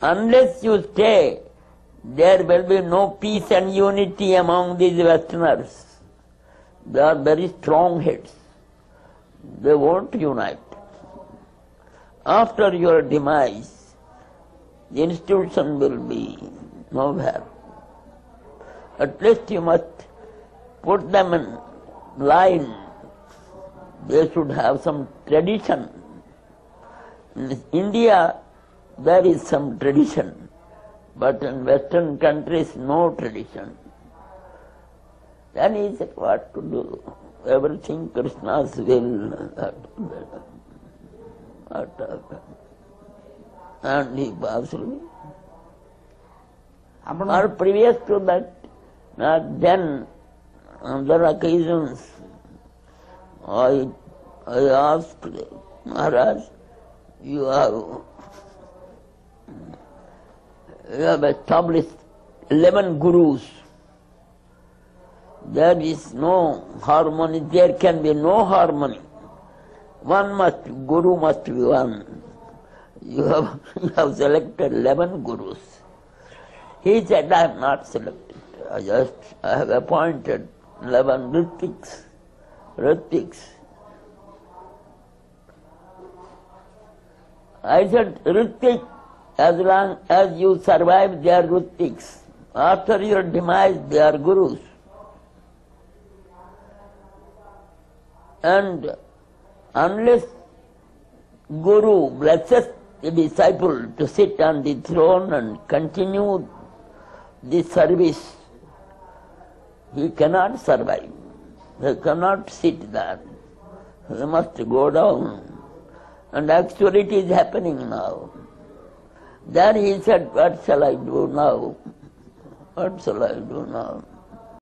unless you stay, there will be no peace and unity among these Westerners. They are very strong heads. They won't unite. After your demise, the institution will be nowhere. At least you must put them in line. They should have some tradition. In India, there is some tradition, but in Western countries, no tradition. Then he said, what to do? Everything Krishna's will. And he passed away. Or previous to that, then, on other occasions, I asked Maharaj, you have established 11 gurus. There is no harmony, there can be no harmony. Guru must be one. You have selected 11 gurus. He said, I have not selected. I have appointed 11 Ritiks. I said, Ritik, as long as you survive, they are Ritiks. After your demise, they are gurus. And unless Guru blesses the disciple to sit on the throne and continue the service, he cannot survive. He cannot sit there. He must go down. And actually it is happening now. Then he said, what shall I do now? What shall I do now?